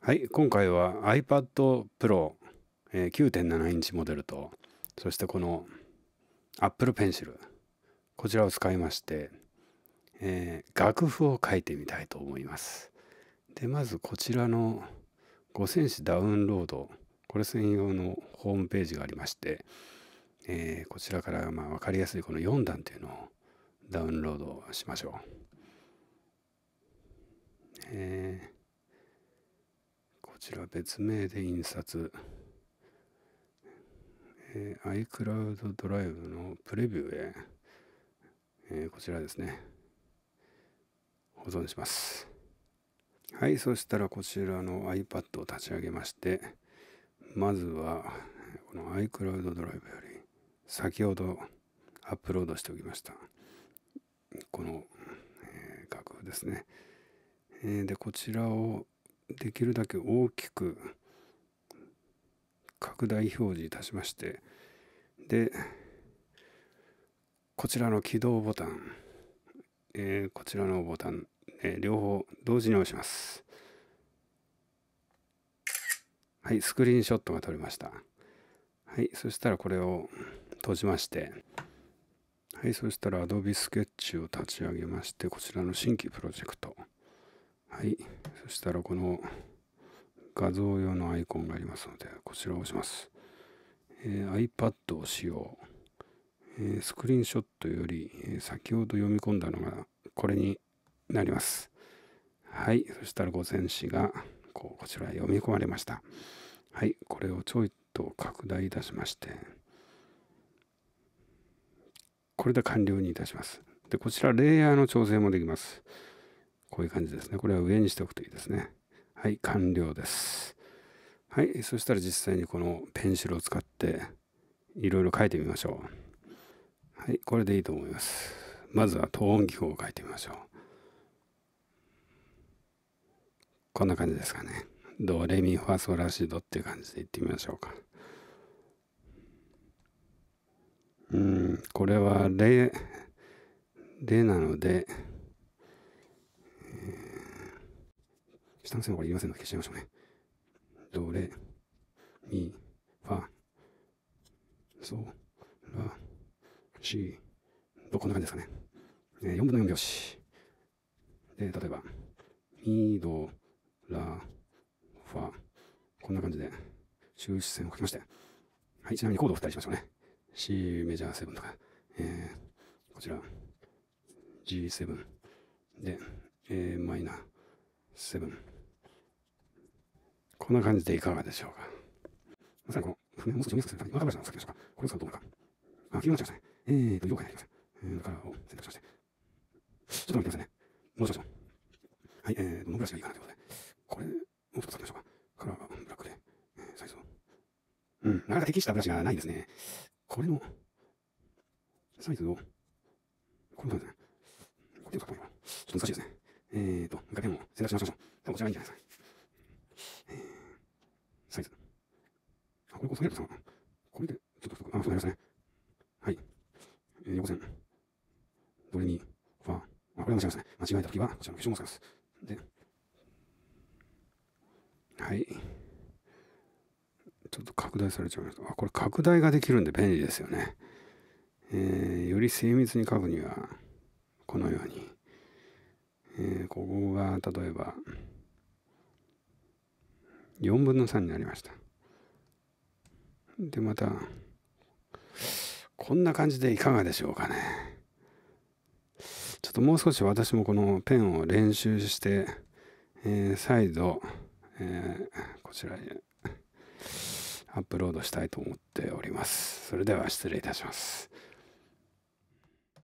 はい、今回は iPad Pro、9.7 インチモデルと、そしてこの Apple Pencil、こちらを使いまして、楽譜を書いてみたいと思います。で、まずこちらの5000詞ダウンロード、これ専用のホームページがありまして、こちらから分かりやすいこの4段というのをダウンロードしましょう。こちら別名で印刷、iCloud ドライブのプレビューへ、こちらですね、保存します。はい、そしたらこちらの iPad を立ち上げまして、まずはこの iCloud ドライブより先ほどアップロードしておきましたこの、楽譜ですね。でこちらをできるだけ大きく拡大表示いたしまして、でこちらの起動ボタン、こちらのボタン、両方同時に押します。はい、スクリーンショットが撮れました。はい、そしたらこれを閉じまして、はい、そしたら Adobe Sketch を立ち上げまして、こちらの新規プロジェクト。はい、そしたらこの画像用のアイコンがありますので、こちらを押します。iPad を使用。スクリーンショットより、先ほど読み込んだのがこれになります。はい、そしたら5000詞がこちらへ読み込まれました。はい、これをちょいと拡大いたしまして、これで完了にいたします。で、こちらレイヤーの調整もできます。こういう感じですね。これは上にしておくといいですね。はい、完了です。はい、そしたら実際にこのペンシルを使っていろいろ書いてみましょう。はい、これでいいと思います。まずは等音記号を書いてみましょう。こんな感じですかね。ドレミファソラシドっていう感じで言ってみましょうか。これはレなので、下の線はこれいりませんので消しちゃいましょうね。ドレミファソラシド、こんな感じですかね。4分の4拍子で、例えばミドラファ、こんな感じで終止線を書きまして、はい、ちなみにコードを振ったりしましょうね。C メジャー7とか、こちら G7 で、A マイナー7、こんな感じでいかがでしょうか。まさにこのもう少し見やすくするためにマーカーブラシの先でしょうか。これを使うとどうか。黄色になっちゃいましたね。色を変えていきます。カラーを選択しまして。ちょっと待ってくださいね。戻しましょう。はい、どのブラシがいいかなということで。これ、もうちょっと使ってみましょうか。カラーがブラックで、サイズを。なかなか適したブラシがないですね。これのサイズを、これなんですね。これを使った方がいいかな。ちょっと難しいですね。画面を選択しましょう。多分こちらがいいんじゃないですかね。サイズ。これこう下げるとさ、これで、ちょっと、そうなりますね。はい。横線。ドレミ、ファ。これは間違えますね。間違えたときは、こちらの消しゴムを使います。で、はい。ちょっと拡大されちゃいました。これ拡大ができるんで便利ですよね。より精密に書くには、このように。ここが、例えば、4分の3になりました。で、また、こんな感じでいかがでしょうかね。ちょっともう少し私もこのペンを練習して、再度、こちらへアップロードしたいと思っております。それでは失礼いたします。